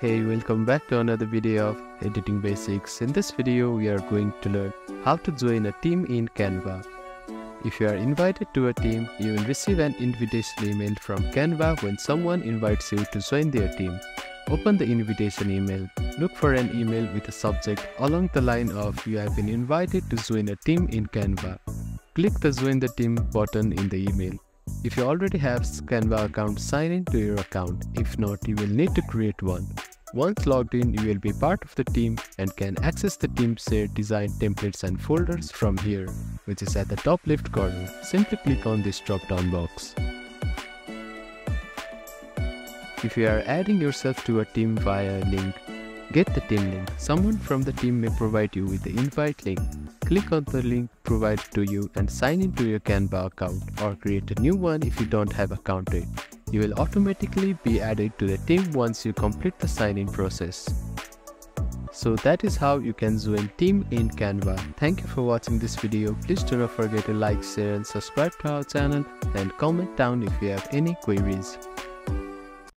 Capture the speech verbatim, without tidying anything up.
Hey, welcome back to another video of Editing Basics. In this video, we are going to learn how to join a team in Canva. If you are invited to a team, you will receive an invitation email from Canva when someone invites you to join their team. Open the invitation email. Look for an email with a subject along the line of "You have been invited to join a team in Canva." Click the Join the Team button in the email. If you already have Canva account, sign in to your account. If not, you will need to create one. Once logged in, you will be part of the team and can access the team's shared design templates and folders from here, which is at the top left corner. Simply click on this drop-down box. If you are adding yourself to a team via a link, get the team link. Someone from the team may provide you with the invite link. Click on the link provided to you and sign into your Canva account, or create a new one if you don't have account yet. You will automatically be added to the team once you complete the sign-in process. So that is how you can join team in Canva. Thank you for watching this video. Please do not forget to like, share and subscribe to our channel, and comment down if you have any queries.